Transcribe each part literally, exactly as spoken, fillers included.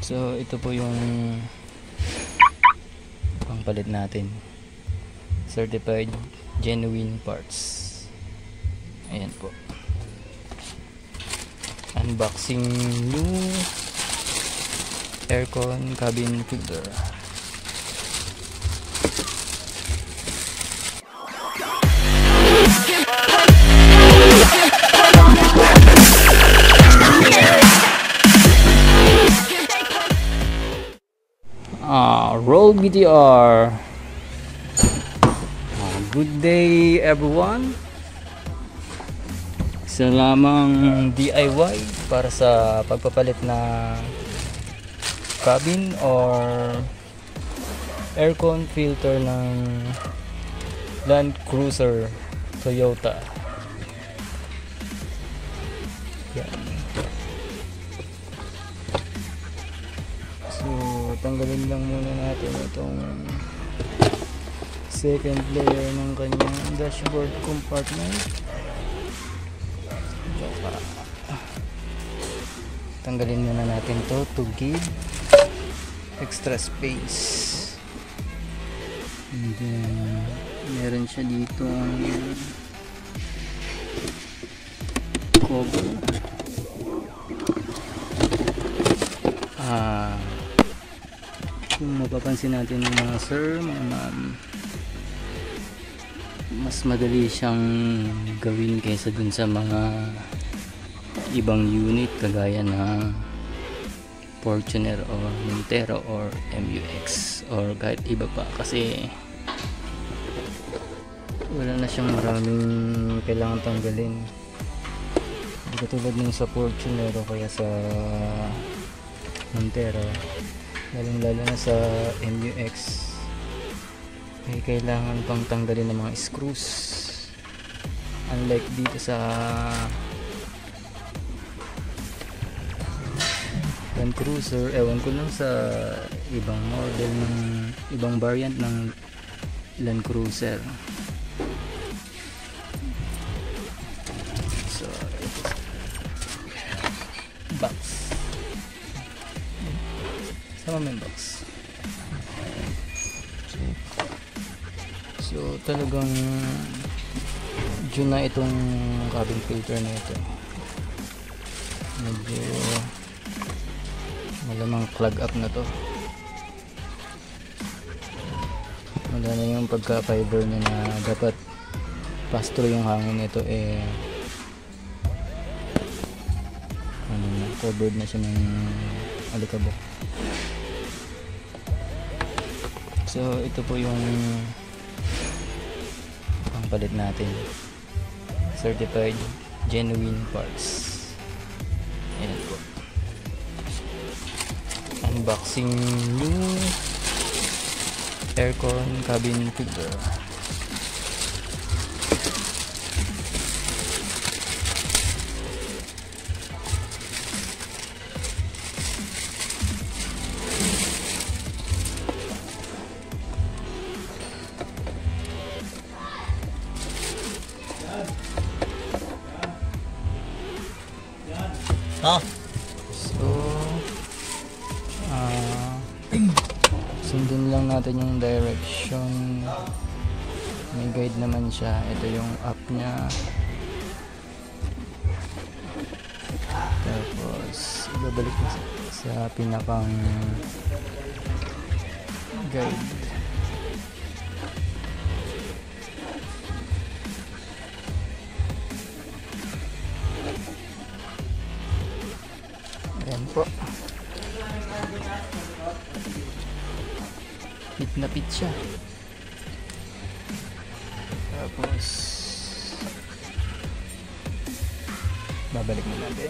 So ito po yung pangpalit natin, certified genuine parts. Ayan po, unboxing new aircon cabin filter. Ah, roll B T R. Ah, good day everyone. Isa lamang D I Y para sa pagpapalit na cabin or aircon filter ng Landcruiser Toyota. Yan. So tanggalin lang muna natin itong second layer ng kanyang dashboard compartment. Tanggalin muna natin to to give extra space. And then meron siya dito ang cover. Ah, kung mapapansin natin ng mga sir, mga ma'am, mas madali siyang gawin kaysa dun sa mga ibang unit kagaya ng Fortuner or Montero or M U X or kahit iba pa, kasi wala na siyang maraming kailangan tanggalin. Hindi katulad ng sa Fortuner o kaya sa Montero, lalong lalo na sa M U X may kailangan pang tanggalin ng mga screws, unlike dito sa landcruiser. Ewan ko lang sa ibang model ng ibang variant ng landcruiser. So box, sama may box. So talagang dyan na itong cabin filter na ito. Medyo malamang clog up na to. Wala na yung pagka fiber niya na dapat pass through yung hangin nito, eh ano na, covered na siya ng alikabok. So ito po yung pangpalit natin, certified genuine parts. Ayan po, unboxing new aircon cabin filter. Oh. So uh, sundin lang natin yung direction. May guide naman siya. Ito yung app niya. Tapos ibabalik na sa, sa pinakang guide. Ayan po, pit na pit siya. Tapos babalik na natin.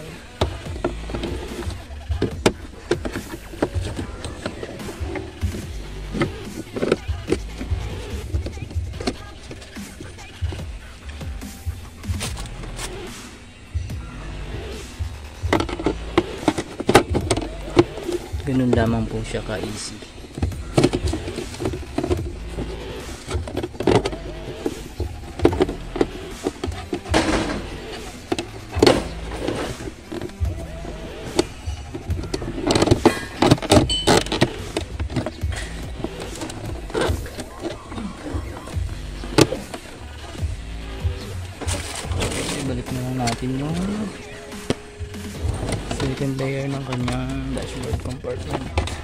Ganun lamang po siya ka-easy. natin yung second layer ng kanyang dashboard compartment.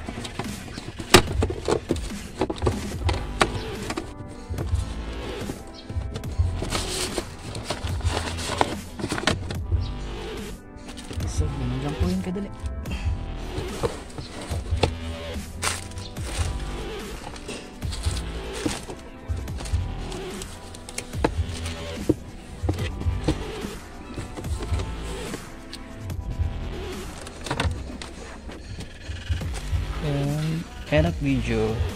So ganun lang po yung kadali. And end of video.